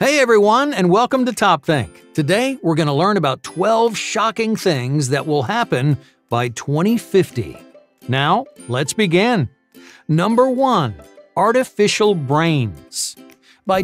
Hey everyone, and welcome to TopThink. Today, we're going to learn about 12 shocking things that will happen by 2050. Now, let's begin. Number 1. Artificial brains. By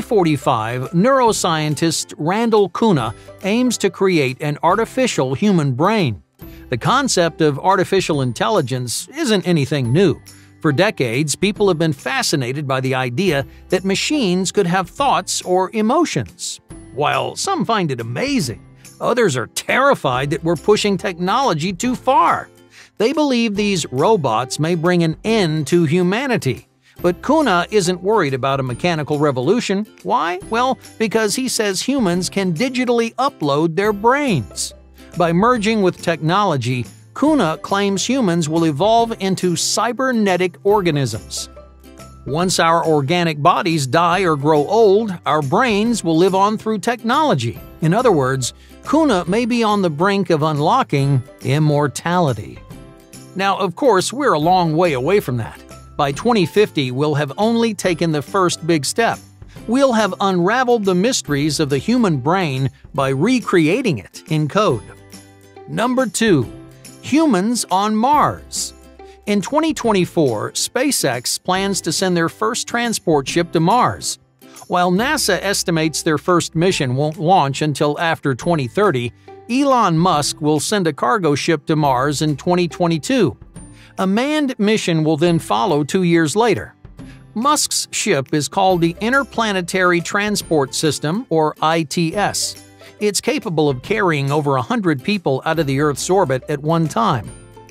2045, neuroscientist Randall Kuna aims to create an artificial human brain. The concept of artificial intelligence isn't anything new. For decades, people have been fascinated by the idea that machines could have thoughts or emotions. While some find it amazing, others are terrified that we're pushing technology too far. They believe these robots may bring an end to humanity. But Kuna isn't worried about a mechanical revolution. Why? Well, because he says humans can digitally upload their brains. By merging with technology, Kuna claims humans will evolve into cybernetic organisms. Once our organic bodies die or grow old, our brains will live on through technology. In other words, Kuna may be on the brink of unlocking immortality. Now, of course, we're a long way away from that. By 2050, we'll have only taken the first big step. We'll have unraveled the mysteries of the human brain by recreating it in code. Number 2. Humans on Mars. In 2024, SpaceX plans to send their first transport ship to Mars. While NASA estimates their first mission won't launch until after 2030, Elon Musk will send a cargo ship to Mars in 2022. A manned mission will then follow 2 years later. Musk's ship is called the Interplanetary Transport System, or ITS. It's capable of carrying over 100 people out of the Earth's orbit at one time.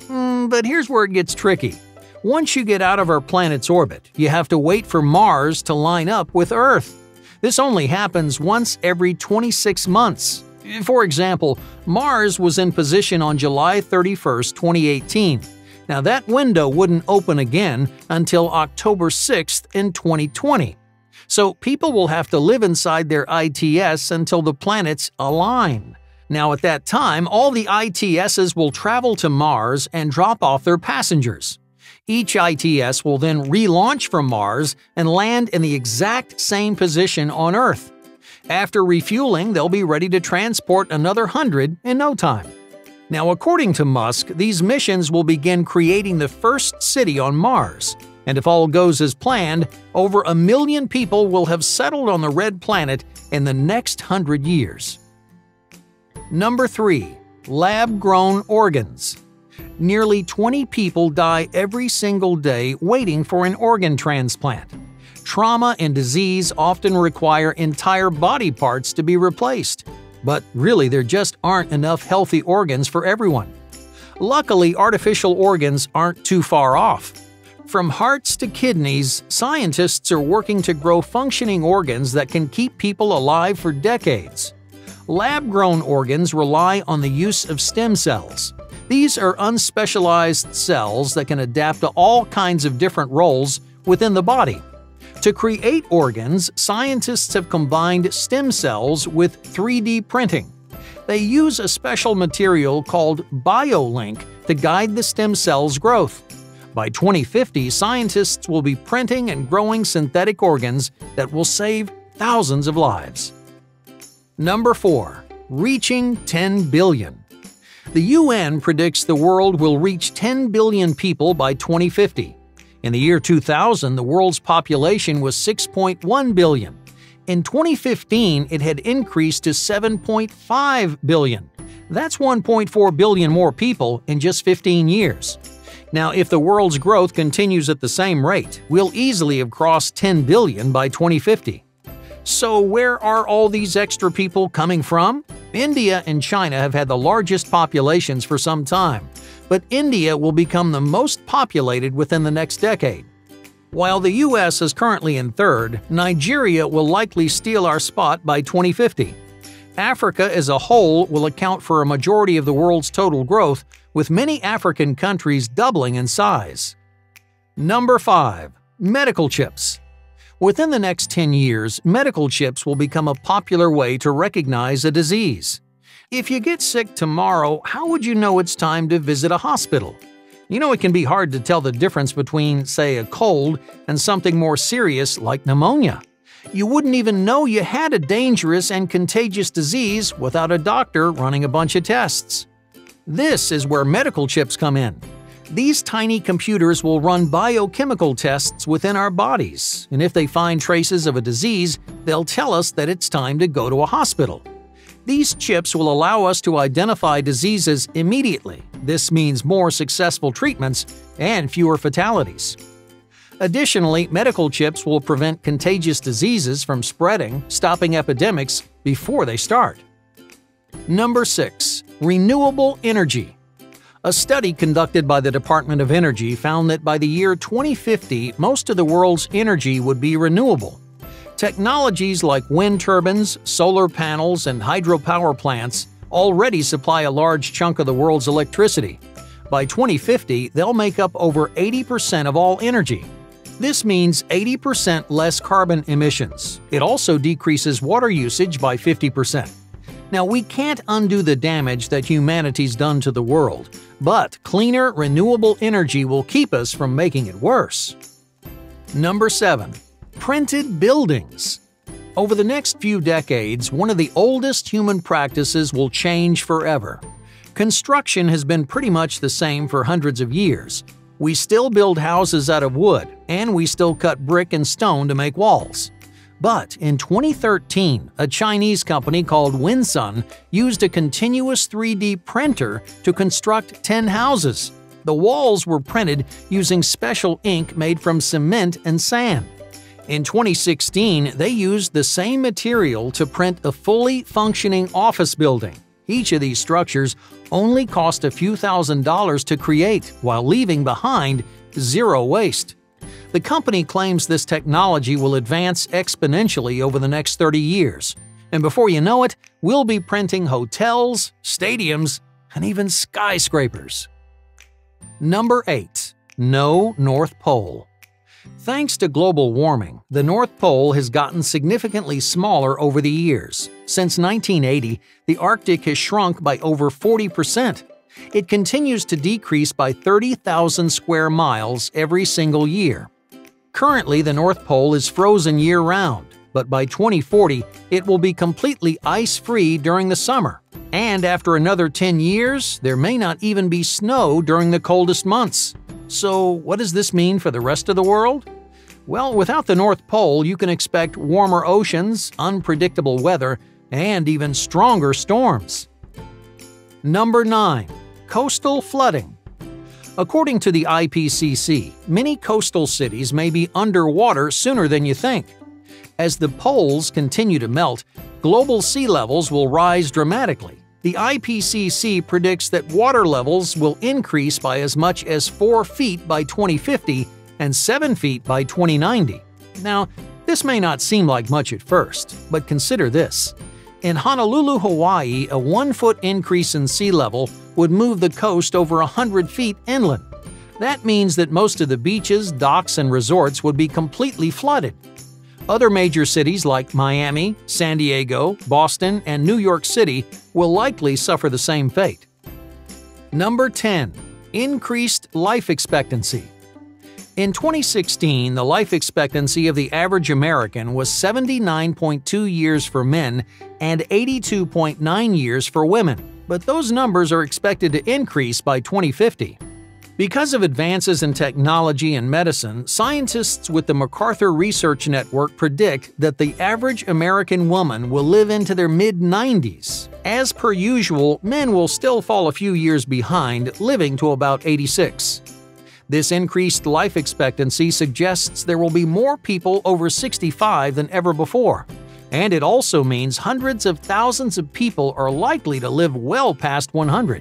But here's where it gets tricky. Once you get out of our planet's orbit, you have to wait for Mars to line up with Earth. This only happens once every 26 months. For example, Mars was in position on July 31, 2018. Now that window wouldn't open again until October 6th in 2020. So people will have to live inside their ITS until the planets align. Now at that time, all the ITSs will travel to Mars and drop off their passengers. Each ITS will then relaunch from Mars and land in the exact same position on Earth. After refueling, they'll be ready to transport another 100 in no time. Now, according to Musk, these missions will begin creating the first city on Mars. And if all goes as planned, over 1 million people will have settled on the red planet in the next 100 years. Number 3. Lab-grown organs. Nearly 20 people die every single day waiting for an organ transplant. Trauma and disease often require entire body parts to be replaced. But really, there just aren't enough healthy organs for everyone. Luckily, artificial organs aren't too far off. From hearts to kidneys, scientists are working to grow functioning organs that can keep people alive for decades. Lab-grown organs rely on the use of stem cells. These are unspecialized cells that can adapt to all kinds of different roles within the body. To create organs, scientists have combined stem cells with 3D printing. They use a special material called BioLink to guide the stem cells' growth. By 2050, scientists will be printing and growing synthetic organs that will save thousands of lives. Number 4. Reaching 10 billion. The UN predicts the world will reach 10 billion people by 2050. In the year 2000, the world's population was 6.1 billion. In 2015, it had increased to 7.5 billion. That's 1.4 billion more people in just 15 years. Now, if the world's growth continues at the same rate, we'll easily have crossed 10 billion by 2050. So where are all these extra people coming from? India and China have had the largest populations for some time, but India will become the most populated within the next decade. While the US is currently in third, Nigeria will likely steal our spot by 2050. Africa as a whole will account for a majority of the world's total growth, with many African countries doubling in size. Number 5. Medical chips. Within the next 10 years, medical chips will become a popular way to recognize a disease. If you get sick tomorrow, how would you know it's time to visit a hospital? You know, it can be hard to tell the difference between, say, a cold and something more serious like pneumonia. You wouldn't even know you had a dangerous and contagious disease without a doctor running a bunch of tests. This is where medical chips come in. These tiny computers will run biochemical tests within our bodies, and if they find traces of a disease, they'll tell us that it's time to go to a hospital. These chips will allow us to identify diseases immediately. This means more successful treatments and fewer fatalities. Additionally, medical chips will prevent contagious diseases from spreading, stopping epidemics before they start. Number 6. Renewable Energy. A study conducted by the Department of Energy found that by the year 2050, most of the world's energy would be renewable. Technologies like wind turbines, solar panels, and hydropower plants already supply a large chunk of the world's electricity. By 2050, they'll make up over 80% of all energy. This means 80% less carbon emissions. It also decreases water usage by 50%. Now, we can't undo the damage that humanity's done to the world, but cleaner, renewable energy will keep us from making it worse. Number 7. Printed buildings. Over the next few decades, one of the oldest human practices will change forever. Construction has been pretty much the same for hundreds of years. We still build houses out of wood, and we still cut brick and stone to make walls. But in 2013, a Chinese company called Winsun used a continuous 3D printer to construct 10 houses. The walls were printed using special ink made from cement and sand. In 2016, they used the same material to print a fully functioning office building. Each of these structures only cost a few $1,000s to create, while leaving behind zero waste. The company claims this technology will advance exponentially over the next 30 years. And before you know it, we'll be printing hotels, stadiums, and even skyscrapers. Number 8. No North Pole. Thanks to global warming, the North Pole has gotten significantly smaller over the years. Since 1980, the Arctic has shrunk by over 40%. It continues to decrease by 30,000 square miles every single year. Currently, the North Pole is frozen year-round, but by 2040, it will be completely ice-free during the summer. And after another 10 years, there may not even be snow during the coldest months. So, what does this mean for the rest of the world? Well, without the North Pole, you can expect warmer oceans, unpredictable weather, and even stronger storms. Number 9. Coastal flooding. According to the IPCC, many coastal cities may be underwater sooner than you think. As the poles continue to melt, global sea levels will rise dramatically. The IPCC predicts that water levels will increase by as much as 4 feet by 2050 and 7 feet by 2090. Now, this may not seem like much at first, but consider this. In Honolulu, Hawaii, a 1-foot increase in sea level would move the coast over 100 feet inland. That means that most of the beaches, docks, and resorts would be completely flooded. Other major cities like Miami, San Diego, Boston, and New York City will likely suffer the same fate. Number 10. Increased life expectancy. In 2016, the life expectancy of the average American was 79.2 years for men and 82.9 years for women, but those numbers are expected to increase by 2050. Because of advances in technology and medicine, scientists with the MacArthur Research Network predict that the average American woman will live into their mid-90s. As per usual, men will still fall a few years behind, living to about 86. This increased life expectancy suggests there will be more people over 65 than ever before. And it also means hundreds of thousands of people are likely to live well past 100.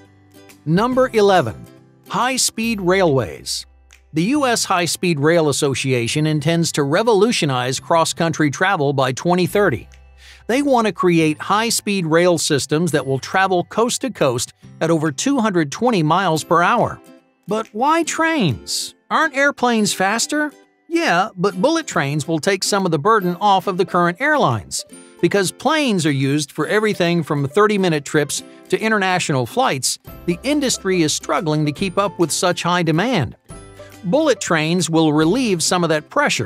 Number 11. HighSpeed Railways. The U.S. High-Speed Rail Association intends to revolutionize cross-country travel by 2030. They want to create high-speed rail systems that will travel coast to coast at over 220 miles per hour. But why trains? Aren't airplanes faster? Yeah, but bullet trains will take some of the burden off of the current airlines. Because planes are used for everything from 30-minute trips to international flights, the industry is struggling to keep up with such high demand. Bullet trains will relieve some of that pressure.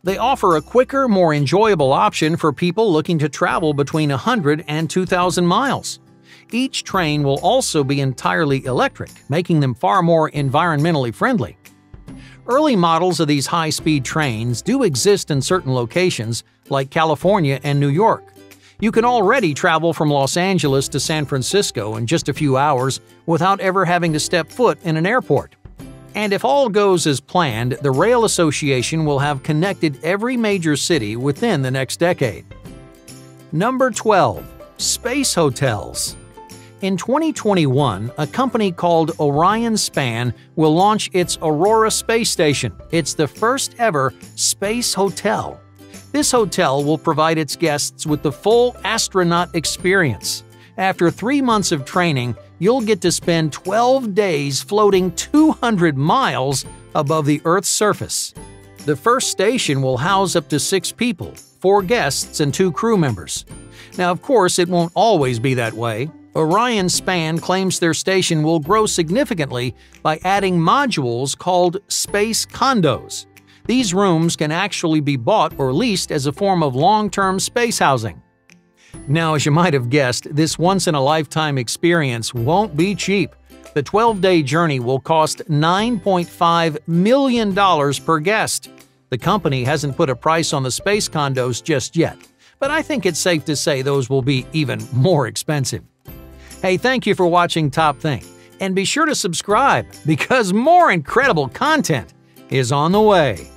They offer a quicker, more enjoyable option for people looking to travel between 100 and 2,000 miles. Each train will also be entirely electric, making them far more environmentally friendly. Early models of these high-speed trains do exist in certain locations, like California and New York. You can already travel from Los Angeles to San Francisco in just a few hours without ever having to step foot in an airport. And if all goes as planned, the Rail Association will have connected every major city within the next decade. Number 12. Space Hotels. In 2021, a company called Orion Span will launch its Aurora space station. It's the first ever space hotel. This hotel will provide its guests with the full astronaut experience. After 3 months of training, you'll get to spend 12 days floating 200 miles above the Earth's surface. The first station will house up to 6 people, 4 guests and 2 crew members. Now, of course, it won't always be that way. Orion Span claims their station will grow significantly by adding modules called space condos. These rooms can actually be bought or leased as a form of long-term space housing. Now, as you might have guessed, this once-in-a-lifetime experience won't be cheap. The 12-day journey will cost $9.5 million per guest. The company hasn't put a price on the space condos just yet, but I think it's safe to say those will be even more expensive. Hey, thank you for watching TopThink, and be sure to subscribe because more incredible content is on the way.